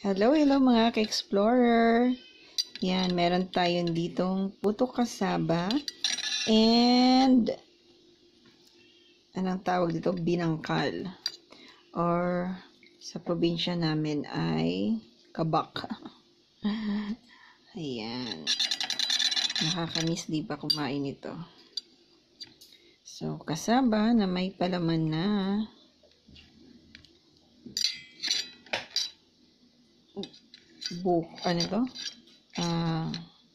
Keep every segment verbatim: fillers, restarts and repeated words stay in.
Hello, hello mga ka-explorer. Yan, meron tayong ditong puto kasaba and anong tawag dito? Binangkal. Or sa probinsya namin ay kabak. Ayan. Nakakamiss di ba kumain ito? So, kasaba na may palaman na buk, ano to? Ah,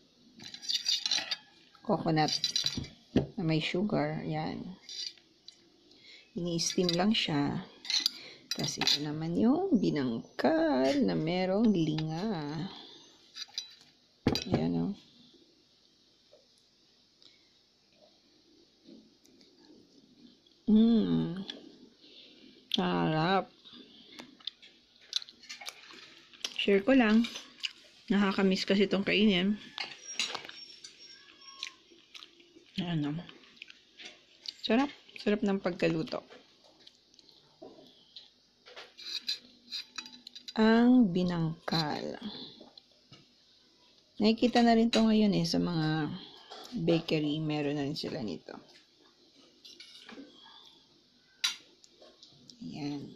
coconut na may sugar. Yan. Ini-steam lang siya. Tapos ito naman yung binangkal na merong linga. Ayan o. Oh. Mmm. Sarap. Share ko lang. Nakakamiss kasi itong kainin. Ano. Sarap. Sarap ng pagkaluto. Ang binangkal. Nakikita na rin ito ngayon eh sa mga bakery. Meron na rin sila nito. Ayan.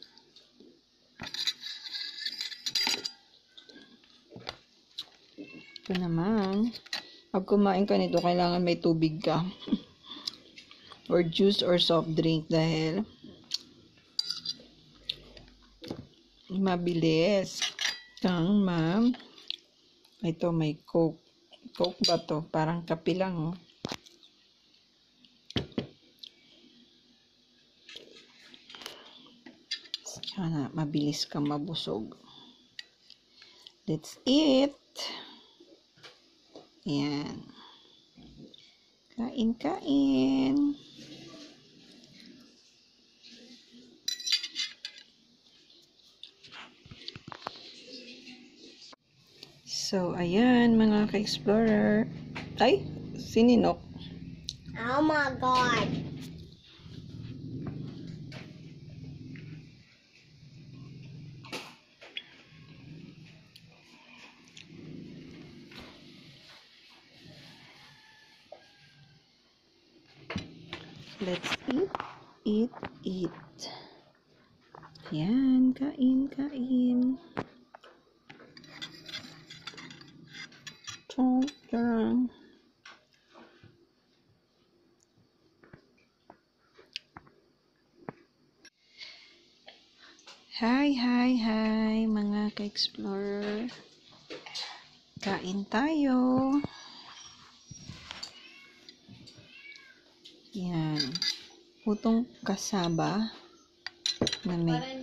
Ito naman, pag kumain ka nito, kailangan may tubig ka. Or juice or soft drink dahil mabilis kang ma ito may coke. Coke ba to? Parang kape lang oh. Sana mabilis kang mabusog. Let's eat! Ayan. Kain, kain. So, ayan mga ka-explorer. Ay, sininok. Oh my God. Let's eat, eat, eat. Ayan, kain, kain. Chong, chong. Hi, hi, hi, mga ka-explorer. Kain tayo. Yan. Putong kasaba na may